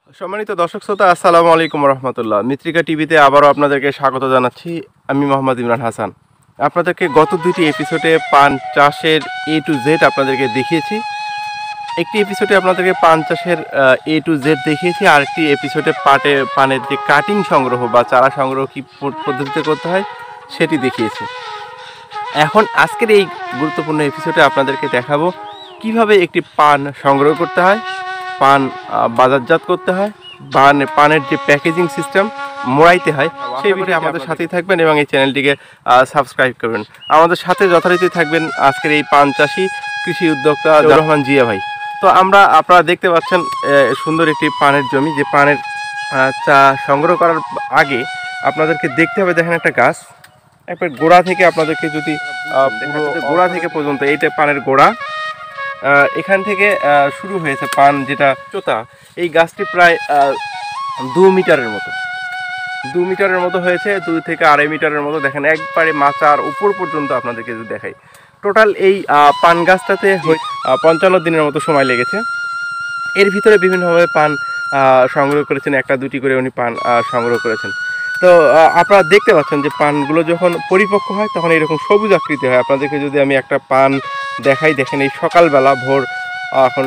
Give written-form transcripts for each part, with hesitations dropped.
সম্মানিত দর্শক শ্রোতা, আসসালামু আলাইকুম রহমতুল্লাহ। মিত্রিকা টিভিতে আবারও আপনাদেরকে স্বাগত জানাচ্ছি। আমি মোহাম্মদ ইমরান হাসান। আপনাদেরকে গত দুটি এপিসোডে পান চাষের A to Z আপনাদেরকে দেখিয়েছি। একটি এপিসোডে আপনাদেরকে পান চাষের A to Z দেখিয়েছি, আর একটি এপিসোডে পানের যে কাটিং সংগ্রহ বা চারা সংগ্রহ কী পদ্ধতিতে করতে হয় সেটি দেখিয়েছি। এখন আজকের এই গুরুত্বপূর্ণ এপিসোডে আপনাদেরকে দেখাবো কিভাবে একটি পান সংগ্রহ করতে হয়, পান বাজারজাত করতে হয়, পানের যে প্যাকেজিং সিস্টেম মোড়াইতে হয় সেই বিষয়ে আমাদের সাথেই থাকবেন এবং এই চ্যানেলটিকে সাবস্ক্রাইব করবেন। আমাদের সাথে যথারীতি থাকবেন আজকের এই পান চাষি কৃষি উদ্যোক্তা রহমান জিয়া ভাই। তো আপনারা দেখতে পাচ্ছেন সুন্দর একটি পানের জমি, যে পানের চা সংগ্রহ করার আগে আপনাদেরকে দেখতে হবে, দেখেন একটা গাছ একবার গোড়া থেকে আপনাদেরকে যদি গোড়া থেকে পর্যন্ত এইটা পানের গোড়া, এখান থেকে শুরু হয়েছে পান যেটা চোতা। এই গাছটি প্রায় 2 মিটারের মতো হয়েছে, 2 থেকে 2.5 মিটারের মতো। দেখেন একবারে মাচার উপর পর্যন্ত আপনাদেরকে যদি দেখাই, টোটাল এই পান গাছটাতে 55 দিনের মতো সময় লেগেছে। এর ভিতরে বিভিন্নভাবে পান সংগ্রহ করেছেন, একটা দুটি করে উনি পান সংগ্রহ করেছেন। তো আপনারা দেখতে পাচ্ছেন যে পানগুলো যখন পরিপক্ক হয় তখন এরকম সবুজ আকৃতি হয়। আপনাদেরকে যদি আমি একটা পান দেখাই, দেখেন এই সকালবেলা ভোর এখন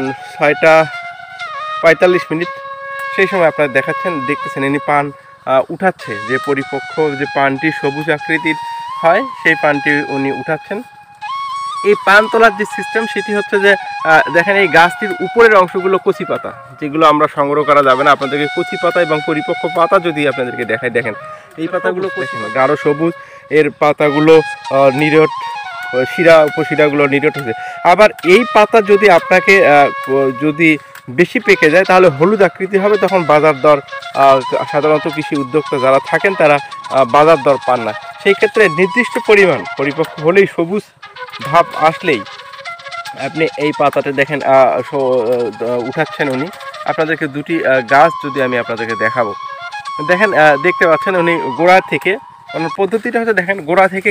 6:45, সেই সময় আপনারা দেখতেছেন ইনি পান উঠাচ্ছে, যে পরিপক্ক যে পানটি সবুজ আকৃতির হয় সেই পানটি উনি উঠাচ্ছেন। এই পান তোলার যে সিস্টেম সেটি হচ্ছে যে দেখেন এই গাছটির উপরের অংশগুলো কচি পাতা, যেগুলো আমরা সংগ্রহ করা যাবে না। আপনাদেরকে কচি পাতা এবং পরিপক্ক পাতা যদি আপনাদেরকে দেখাই, দেখেন এই পাতাগুলো গাঢ় সবুজ, এর পাতাগুলো নিরট, উপশিরাগুলো নিরট হয়েছে। আবার এই পাতা যদি আপনাকে যদি বেশি পেকে যায় তাহলে হলুদ আকৃতি হবে, তখন বাজার দর সাধারণত কৃষি উদ্যোক্তা যারা থাকেন তারা বাজার দর পান না। সেই ক্ষেত্রে নির্দিষ্ট পরিমাণ পরিপক্ক হলেই, সবুজ ভাব আসলেই আপনি এই পাতাতে দেখেন উঠাচ্ছেন উনি। আপনাদেরকে দুটি গাছ যদি আমি আপনাদেরকে দেখাবো, দেখেন দেখতে পাচ্ছেন উনি গোড়া থেকে, পদ্ধতিটা হচ্ছে দেখেন গোড়া থেকে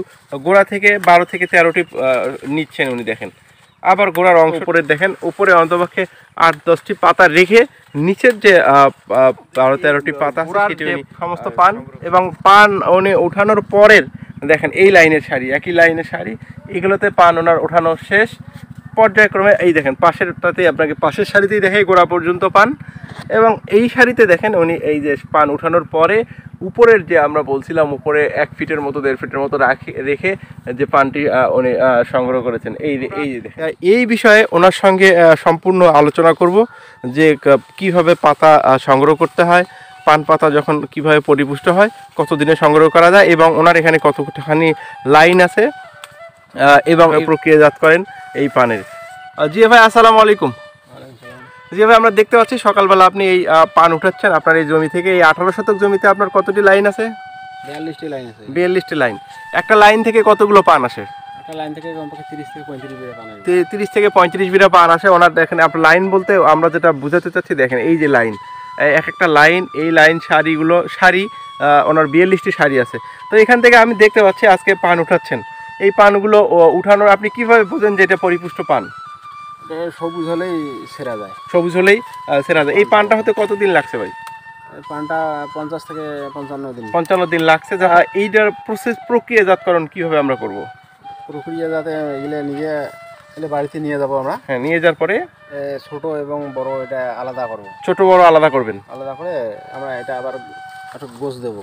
12 থেকে 13টি নিচ্ছেন উনি। দেখেন আবার গোড়ার অংশ উপরে, দেখেন উপরে অন্তপক্ষে 8-10টি পাতা রেখে নিচের যে 12-13টি পাতা সেটি সমস্ত পান, এবং পান উনি ওঠানোর পরের দেখেন এই লাইনের সারি, একই লাইনের সারি, এগুলোতে পান ওনার ওঠানো শেষ। পর্যায়ক্রমে এই দেখেন পাশেরটাতে, আপনাকে পাশের সারিতেই দেখে গোড়া পর্যন্ত পান, এবং এই সারিতে দেখেন উনি এই যে পান উঠানোর পরে উপরের যে আমরা বলছিলাম উপরে 1 ফিটের মতো 1.5 ফিটের মতো রেখে যে পানটি উনি সংগ্রহ করেছেন। এই বিষয়ে ওনার সঙ্গে সম্পূর্ণ আলোচনা করব যে কিভাবে পাতা সংগ্রহ করতে হয়, পান পাতা যখন কিভাবে পরিপুষ্ট হয়, কতদিনে সংগ্রহ করা যায়, এবং ওনার এখানে কতখানি লাইন আছে, এবং প্রক্রিয়াজাত করেন এই পানের। জি ভাই, আসসালামু আলাইকুম। জি ভাই, আমরা দেখতে পাচ্ছি সকালবেলা আপনি এই পান উঠাচ্ছেন আপনার এই জমি থেকে। এই 18 শতক জমিতে আপনার কতটি লাইন আছে? 42টি লাইন আছে। 42টি লাইন। একটা লাইন থেকে কতগুলো পান আসে? একটা লাইন থেকে কমপক্ষে 30 থেকে 35 বিঘা পান আসে। 30 থেকে 35 বিঘা পান আসে। ওনার দেখেন আপনার লাইন বলতে আমরা যেটা বুঝাতে চাচ্ছি, দেখেন এই যে লাইন, এক একটা লাইন, এই লাইন সারি ওনার 42টি সারি আছে। তো এখান থেকে আমি দেখতে পাচ্ছি আজকে পান উঠাচ্ছেন। এই পানগুলো উঠানোর আপনি কিভাবে বোঝেন যে এটা পরিপুষ্ট পান? সবুজ হলেই সেরা যায়। সবুজ হলেই সেরা যায়। এই পানটা হতে কতদিন লাগছে ভাই? পানটা 50 থেকে 55 দিন। 55 দিন লাগছে। এইটার প্রক্রিয়াজাতকরণ কিভাবে আমরা করব? প্রক্রিয়াজাতে এগুলো বাড়িতে নিয়ে যাব আমরা। হ্যাঁ, নিয়ে যাওয়ার পরে ছোট এবং বড় এটা আলাদা করব। ছোট বড় আলাদা করবেন। আলাদা করে আমরা এটা আবার একটু গোছ দেব।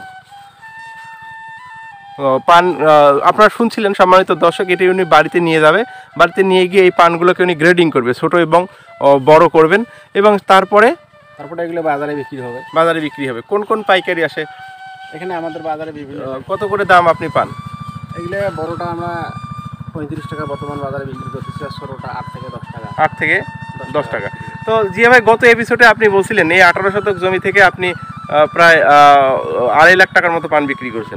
পান আপনারা শুনছিলেন সম্মানিত দর্শক, এটি উনি বাড়িতে নিয়ে যাবে। বাড়িতে নিয়ে গিয়ে এই পানগুলোকে উনি গ্রেডিং করবে, ছোট এবং বড় করবেন, এবং তারপরে এগুলো বাজারে বিক্রি হবে। কোন কোন পাইকারি আসে এখানে? আমাদের বাজারে বিভিন্ন। কত করে দাম আপনি পান? এগুলো বড়টা আমরা 35 টাকা বর্তমান বাজারে বিক্রি করতেছি, আর ছোটটা 8 থেকে 10 টাকা। 8 থেকে 10 টাকা। তো জিয়া ভাই, গত এপিসোডে আপনি বলছিলেন এই 18 শতক জমি থেকে আপনি প্রায় 2.5 লাখ টাকার মতো পান বিক্রি করছেন।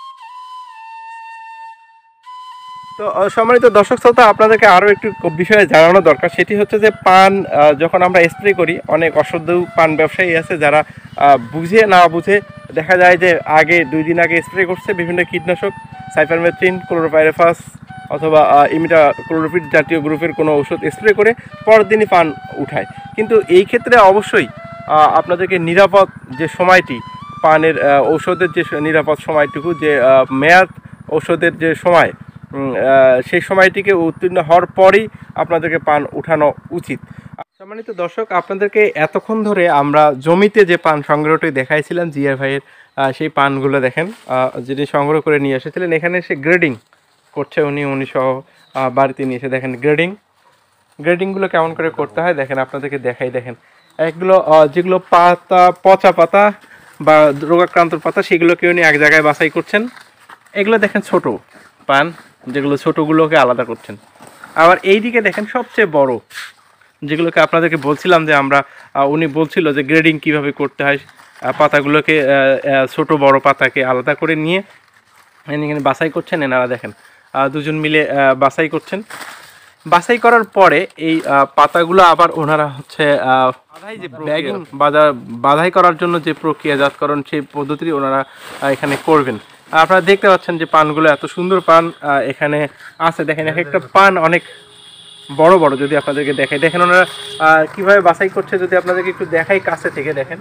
তো সম্মানিত দর্শক শ্রোতা, আপনাদেরকে আরও একটু বিষয়ে জানানো দরকার। সেটি হচ্ছে যে পান যখন আমরা স্প্রে করি, অনেক অসাধু পান ব্যবসায়ী আছে যারা বুঝে না বুঝে দেখা যায় যে 2 দিন আগে স্প্রে করছে বিভিন্ন কীটনাশক, সাইপারমেথ্রিন, ক্লোরোপাইরিফাস অথবা ইমিডাক্লোপিড জাতীয় গ্রুপের কোনো ওষুধ স্প্রে করে পরের দিনই পান উঠায়। কিন্তু এই ক্ষেত্রে অবশ্যই আপনাদেরকে নিরাপদ যে সময়টি পানের ঔষধের যে নিরাপদ সময়টুকু যে মেয়াদ ঔষধের যে সময় সেই সময়টিকে উত্তীর্ণ হওয়ার পরেই আপনাদেরকে পান উঠানো উচিত। সম্মানিত দর্শক, আপনাদেরকে এতক্ষণ ধরে আমরা জমিতে যে পান সংগ্রহটি দেখাইছিলাম জিয়া ভাইয়ের, সেই পানগুলো দেখেন যিনি সংগ্রহ করে নিয়ে এসেছিলেন। এখানে এসে গ্রেডিং করছে উনি সহ বাড়িতে নিয়ে এসে দেখেন গ্রেডিংগুলো কেমন করে করতে হয় দেখেন, আপনাদেরকে দেখাই। দেখেন এগুলো যেগুলো পাতা, পচা পাতা বা রোগাক্রান্ত পাতা, সেগুলোকে উনি এক জায়গায় বাছাই করছেন। এগুলো দেখেন ছোট পান, যেগুলো ছোটোগুলোকে আলাদা করছেন। আবার এই দিকে দেখেন সবচেয়ে বড়, যেগুলোকে আপনাদেরকে বলছিলাম যে আমরা উনি বলছিল যে গ্রেডিং কিভাবে করতে হয়, পাতাগুলোকে ছোট বড় পাতাকে আলাদা করে নিয়ে এখানে বাছাই করছেন। এনারা দেখেন দুজন মিলে বাছাই করছেন। বাছাই করার পরে এই পাতাগুলো আবার ওনারা হচ্ছে ব্যাগিং বাধাই করার জন্য যে প্রক্রিয়াজাতকরণ, সেই পদ্ধতি ওনারা এখানে করবেন। আপনারা দেখতে পাচ্ছেন যে পানগুলো এত সুন্দর পান এখানে আছে। দেখেন এক একটা পান অনেক বড় বড়। যদি আপনাদেরকে দেখাই, দেখেন ওনারা কিভাবে বাছাই করছে, যদি আপনাদেরকে একটু দেখাই কাছে থেকে। দেখেন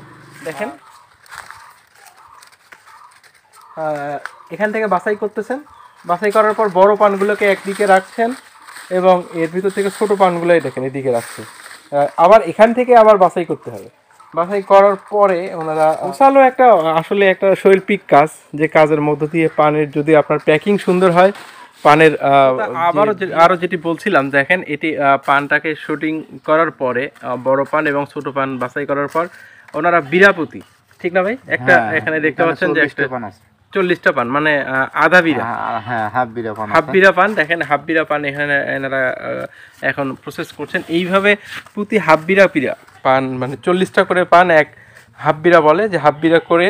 এখান থেকে বাছাই করতেছেন। বাছাই করার পর বড় পানগুলোকে একদিকে রাখছেন এবং এর ভিতর থেকে ছোট পানগুলোই দেখেন এদিকে রাখছে। আবার এখান থেকে আবার বাছাই করতে হবে। বাছাই করার পরে ওনারা গোছালো আসলে একটা শৈল্পিক কাজ, যে কাজের মধ্য দিয়ে পানের যদি আপনার প্যাকিং সুন্দর হয়, পানের আরও যেটি বলছিলাম, দেখেন এটি পানটাকে শুটিং করার পরে বড় পান এবং ছোট পান বাছাই করার পর ওনারা বিরাপতি, ঠিক না ভাই? একটা এখানে দেখতে পাচ্ছেন যে 40টা পান, মানে আধা বিরা, হাফ বিরা পান। দেখেন হাফ বিরা পান এখানে এনারা এখন প্রসেস করছেন। এইভাবে প্রতি হাফ বিরা পান, মানে 40টা করে পান এক হাফ বিরা বলে, যে হাফ বিরা করে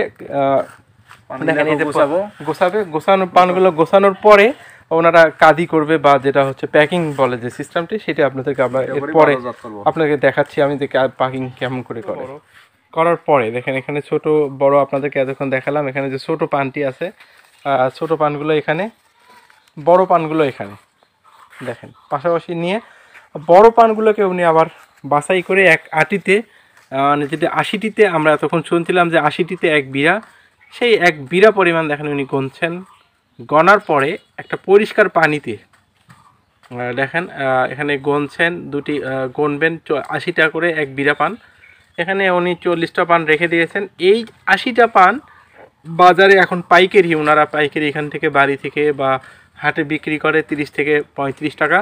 গোছানোর পানগুলো গোছানোর পরে ওনারা কাদি করবে, বা যেটা হচ্ছে প্যাকিং বলে যে সিস্টেমটি, সেটা আপনাদেরকে আমরা এরপরে আপনাকে দেখাচ্ছি আমি যে প্যাকিং কেমন করে করার পরে। দেখেন এখানে ছোট বড় আপনাদেরকে এতক্ষণ দেখালাম। এখানে যে ছোট পানটি আছে, ছোট পানগুলো এখানে, বড় পানগুলো এখানে দেখেন পাশাপাশি নিয়ে বড় পানগুলোকে উনি আবার বাছাই করে এক আটিতে, মানে যেটা 80টিতে আমরা এতক্ষণ শুনছিলাম যে 80টিতে এক বিরা, সেই এক বিরা পরিমাণ দেখেন উনি গুনছেন। গনার পরে একটা পরিষ্কার পানিতে দেখেন এখানে গুনছেন, দুটি গুনবেন 80টা করে এক বিরা পান। এখানে উনি 40টা পান রেখে দিয়েছেন। এই 80টা পান বাজারে এখন পাইকারি, ওনারা পাইকারি এখান থেকে বাড়ি থেকে বা হাটে বিক্রি করে 30 থেকে 35 টাকা,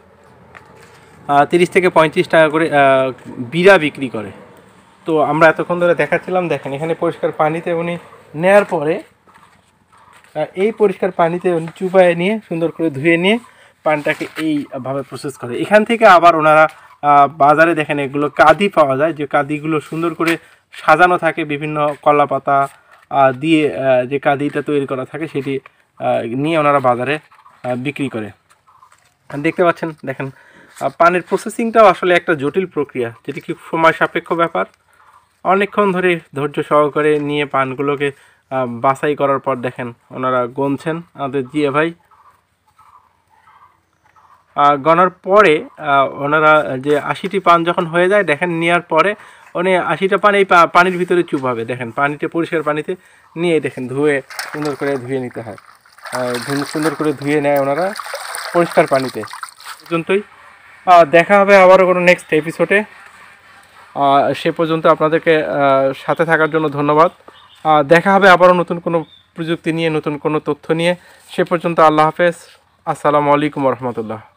30 থেকে 35 টাকা করে বিরা বিক্রি করে। তো আমরা এতক্ষণ ধরে দেখাচ্ছিলাম, দেখেন এখানে পরিষ্কার পানিতে উনি নেয়ার পরে এই পরিষ্কার পানিতে উনি চুপায়ে নিয়ে সুন্দর করে ধুয়ে নিয়ে পানটাকে এইভাবে প্রসেস করে। এখান থেকে আবার ওনারা বাজারে দেখেন এগুলো কাদি পাওয়া যায়, যে কাদিগুলো সুন্দর করে সাজানো থাকে বিভিন্ন কলা পাতা দিয়ে, যে কাদিটা তৈরি করা থাকে সেটি নিয়ে ওনারা বাজারে বিক্রি করে। দেখতে পাচ্ছেন, দেখেন পানের প্রসেসিংটাও আসলে একটা জটিল প্রক্রিয়া, যেটি কি সময় সাপেক্ষ ব্যাপার। অনেকক্ষণ ধরে ধৈর্য সহকারে নিয়ে পানগুলোকে বাছাই করার পর দেখেন ওনারা গুনছেন আমাদের জিয়া ভাই। গনার পরে ওনারা যে 80টি পান যখন হয়ে যায়, দেখেন নেওয়ার পরে উনি 80টা পান এই পানির ভিতরে চুপাবে। দেখেন পানিতে, পরিষ্কার পানিতে নিয়ে দেখেন সুন্দর করে ধুয়ে নিতে হয়। সুন্দর করে ধুয়ে নেয় ওনারা পরিষ্কার পানিতে। পর্যন্তই, দেখা হবে আবারও কোনো নেক্সট এপিসোডে। সে পর্যন্ত আপনাদেরকে সাথে থাকার জন্য ধন্যবাদ। দেখা হবে আবারও নতুন কোনো প্রযুক্তি নিয়ে, নতুন কোনো তথ্য নিয়ে। সে পর্যন্ত আল্লাহ হাফেজ, আসসালামু আলাইকুম রহমতুল্লাহ।